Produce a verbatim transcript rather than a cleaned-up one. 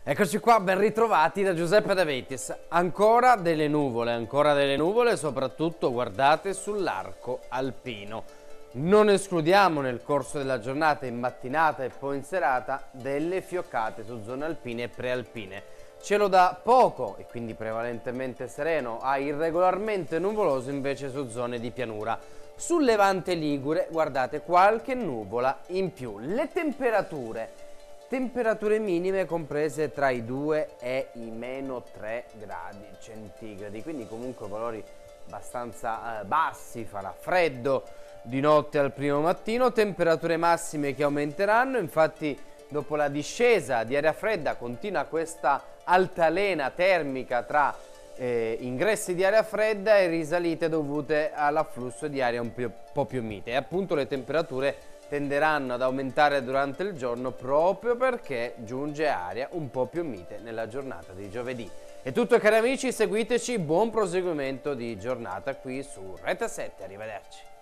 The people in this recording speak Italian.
Eccoci qua, ben ritrovati da Giuseppe De Vetis. Ancora delle nuvole, ancora delle nuvole, soprattutto guardate sull'arco alpino. Non escludiamo nel corso della giornata, in mattinata e poi in serata, delle fioccate su zone alpine e prealpine. Cielo da poco e quindi prevalentemente sereno a irregolarmente nuvoloso invece su zone di pianura. Sul Levante Ligure, guardate, qualche nuvola in più. Le temperature... Temperature minime comprese tra i due e i meno tre gradi centigradi, quindi comunque valori abbastanza eh, bassi, farà freddo di notte al primo mattino, temperature massime che aumenteranno, infatti dopo la discesa di aria fredda continua questa altalena termica tra eh, ingressi di aria fredda e risalite dovute all'afflusso di aria un po' più mite e appunto le temperature tenderanno ad aumentare durante il giorno proprio perché giunge aria un po' più mite nella giornata di giovedì. È tutto cari amici, seguiteci, buon proseguimento di giornata qui su Rete sette, arrivederci.